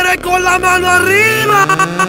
quiere con la mano arriba.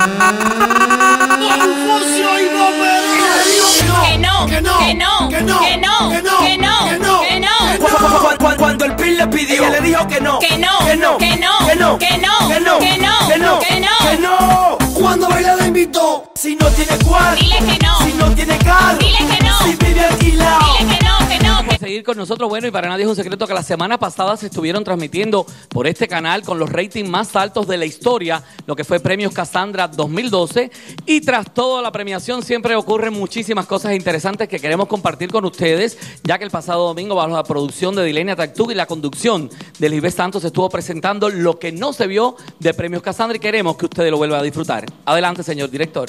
Que no, que no, que no, que no, que no, que no, que no. Cuando el PIN le pidió, ella le dijo que no. Que no, que no, que no, que no, que no, que no, que no, que no, que no. que no. Cuando baila la invitó. Si no tiene cuarto, Dile que no. Si no tiene carro, Dile que no. Si vive alquilado. Dile que no, que no. Por seguir con nosotros, bueno, y para nadie es un secreto que la semana pasada se estuvieron transmitiendo por este canal con los ratings más altos de la historia, lo que fue Premios Cassandra 2012, y tras toda la premiación siempre ocurren muchísimas cosas interesantes que queremos compartir con ustedes, ya que el pasado domingo bajo la producción de Dilenia Tactug y la conducción de Lisbeth Santos estuvo presentando lo que no se vio de Premios Cassandra y queremos que ustedes lo vuelvan a disfrutar. Adelante, señor director.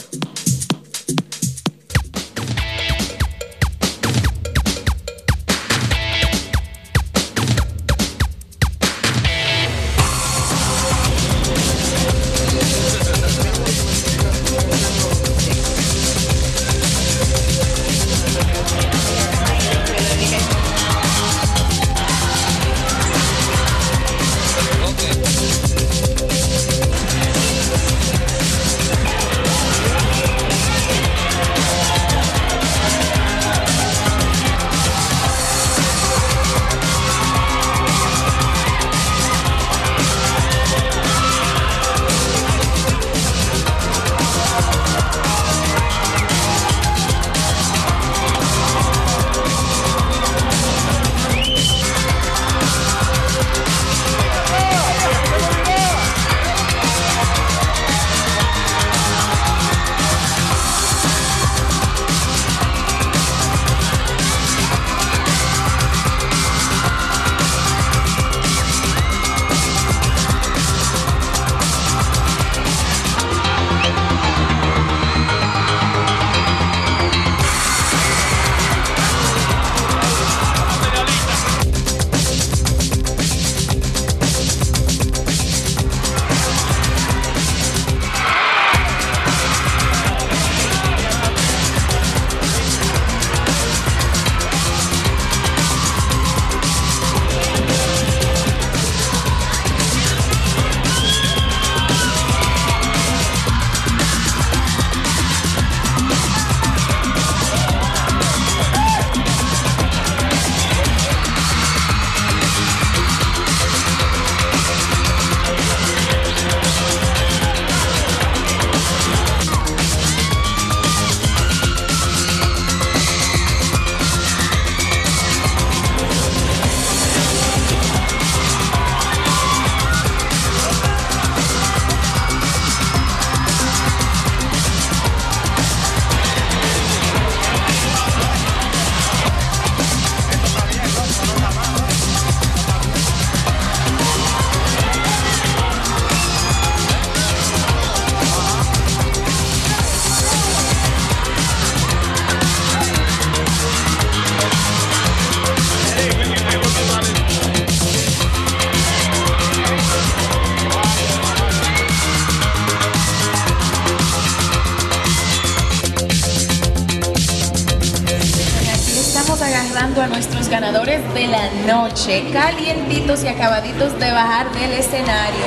Agarrando a nuestros ganadores de la noche, calientitos y acabaditos de bajar del escenario.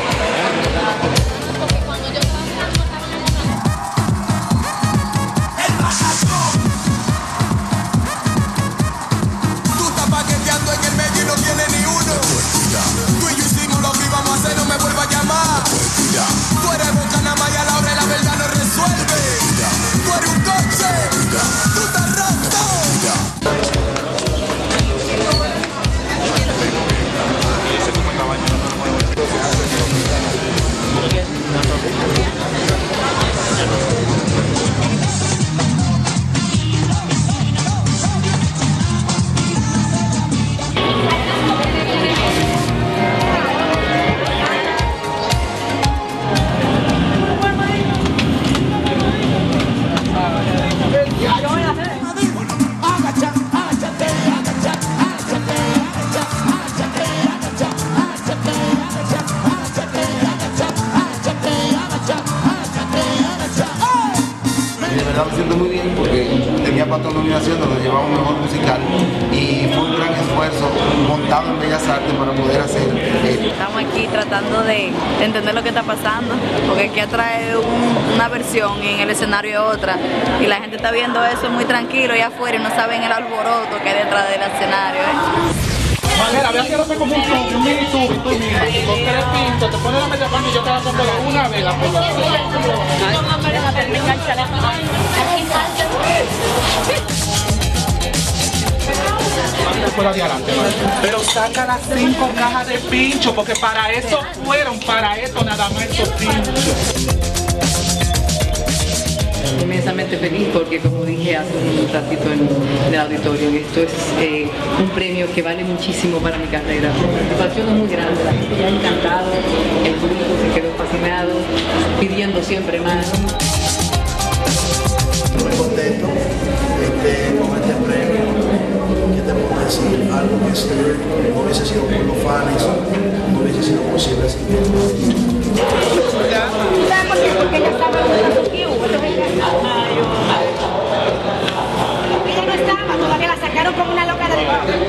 Tú estás paqueteando en el medio y no tienes ni uno. Tú y yo hicimos lo que íbamos a hacer, no me vuelvas a llamar. Tú eres boca nada más y a la hora de la verdad no resuelve. Tú eres un coche, tú estás roto. verdad me siento muy bien porque tenía tenía 4 nominaciones, nos llevamos mejor musical y fue un gran esfuerzo montado en Bellas Artes para poder hacer esto. Estamos aquí tratando de entender lo que está pasando, porque aquí atrae una versión y en el escenario es otra, y la gente está viendo eso muy tranquilo allá afuera y no saben el alboroto que hay detrás del escenario. Manera, ve haciéndose como un mini tubo y tú misma. Con 3 pintos, te pones la media pan y yo te la pongo una vez la pongo. Por adelante, pero saca las 5 cajas de pincho, porque para eso fueron, para eso nada más estos pinchos. Inmensamente feliz porque, como dije hace un ratito en el auditorio, esto es un premio que vale muchísimo para mi carrera. La satisfacción es muy grande, la gente ya ha encantado, el público se quedó fascinado, pidiendo siempre más. Muy contento con este premio. ¿Qué te puedo decir? Algo que no hubiese sido por los fans, no hubiese sido posible así. ¿Sabes por qué? Porque ella estaba en los Q. Ella no estaba, todavía la sacaron como una loca de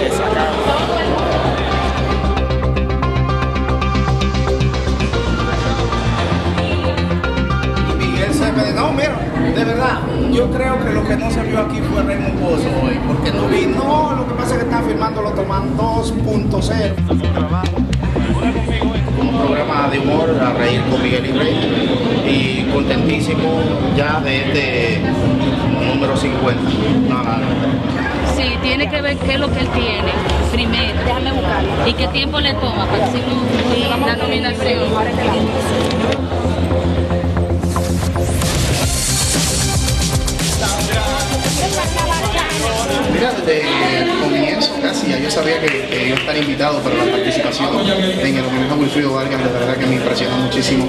No, mira, de verdad, yo creo que lo que no se vio aquí fue Raymond Pozo hoy, porque no vi, lo que pasa es que están filmando lo toman 2.0. Un programa de humor a reír con Miguel y Rey, y contentísimo ya de este número 50. Sí, tiene que ver qué es lo que él tiene primero. Déjame buscarlo. Y qué tiempo le toma para decir la nominación. Mira, desde el comienzo casi ya yo sabía que iba a estar invitado para la participación en el homenaje a Wilfrido Vargas. De verdad que me impresionó muchísimo.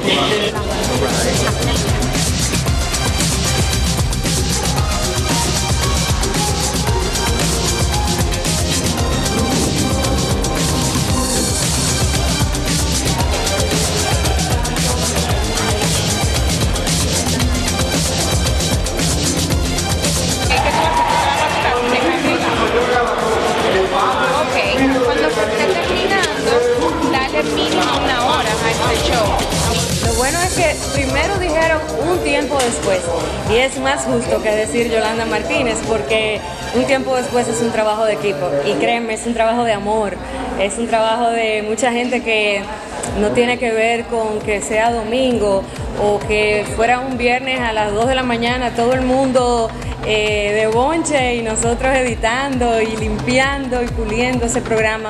Cuando se esté terminando, dale mínimo una hora a este show. Lo bueno es que primero dijeron un tiempo después, y es más justo que decir Yolanda Martínez, porque un tiempo después es un trabajo de equipo, y créanme, es un trabajo de amor, es un trabajo de mucha gente que no tiene que ver con que sea domingo o que fuera un viernes a las 2 de la mañana, todo el mundo de bonche y nosotros editando y limpiando y puliendo ese programa.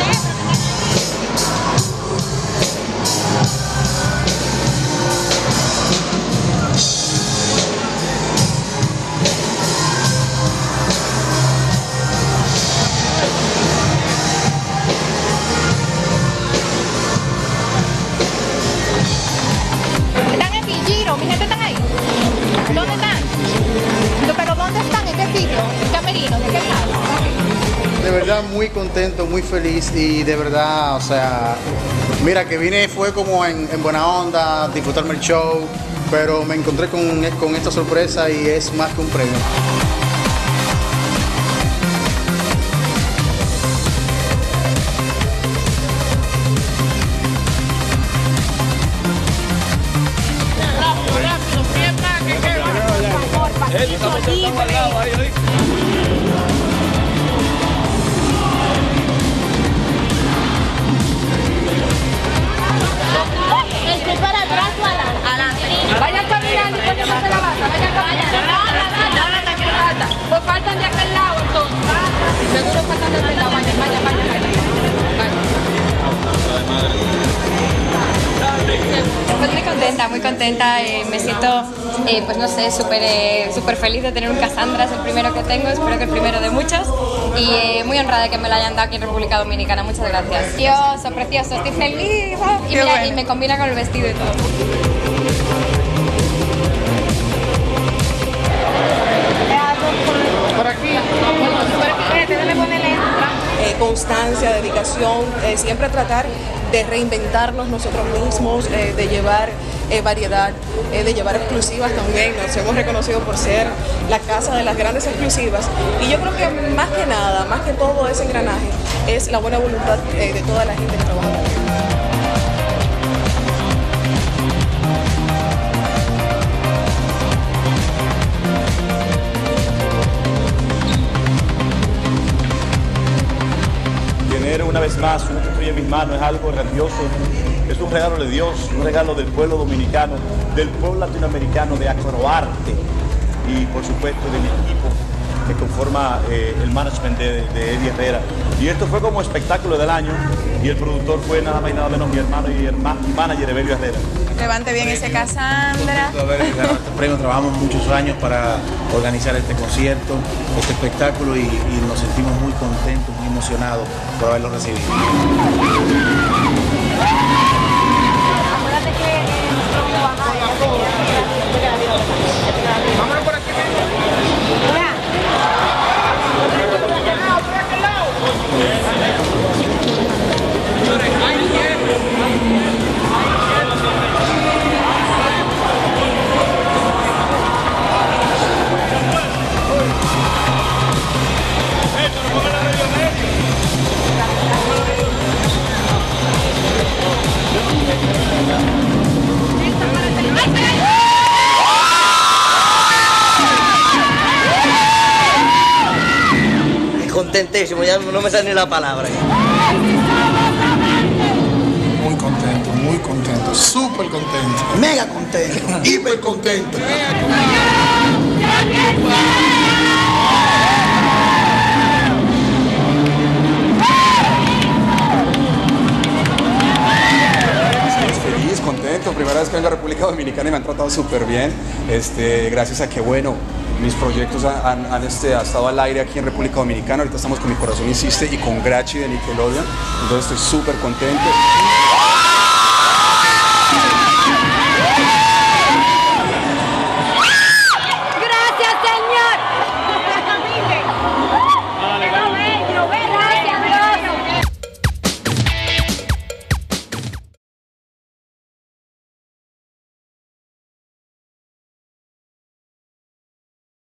Están en Villiro, mi gente están ahí. ¿Dónde están? ¿Pero dónde están? ¿En qué sitio? ¿En camerino? ¿De qué lado? De verdad muy contento, muy feliz y de verdad, o sea, mira que vine fue como en buena onda, disfrutarme el show, pero me encontré con esta sorpresa y es más que un premio. Estoy para atrás o adelante. Vayan caminando y pónganse la bata. Vayan caminando. Pues faltan de aquel lado entonces. Seguro faltan de aquel lado. Vayan. Pues muy contenta, me siento, pues no sé, súper feliz de tener un Cassandra, es el primero que tengo, espero que el primero de muchos, y muy honrada de que me lo hayan dado aquí en República Dominicana, muchas gracias. Precioso, estoy feliz, y mira, bueno. Y me combina con el vestido y todo. Por aquí. Constancia, dedicación, siempre tratar de reinventarnos nosotros mismos, de llevar variedad, de llevar exclusivas también. Nos hemos reconocido por ser la casa de las grandes exclusivas. Y yo creo que más que nada, más que todo ese engranaje, es la buena voluntad de toda la gente que trabaja con él. Tener una vez más una estrella en mis manos es algo grandioso, es un regalo de Dios, un regalo del pueblo dominicano, del pueblo latinoamericano, de Acroarte y por supuesto del equipo que conforma el management de Eddie Herrera. Y esto fue como espectáculo del año y el productor fue nada más y nada menos mi hermano y manager Evelio Herrera. Levante bien ese Cassandra. A ver, este premio, trabajamos muchos años para organizar este concierto, este espectáculo y nos sentimos muy contentos, muy emocionados por haberlo recibido. Acuérdate que nosotros vamos a bajar. Vámonos por aquí. Contentísimo, ya no me sale ni la palabra. Muy contento, súper contento, mega contento, hiper contento. Feliz, contento, primera vez que vengo a República Dominicana y me han tratado súper bien, gracias a que bueno, mis proyectos han estado al aire aquí en República Dominicana. Ahorita estamos con Mi Corazón Insiste y con Grachi de Nickelodeon, entonces estoy súper contento.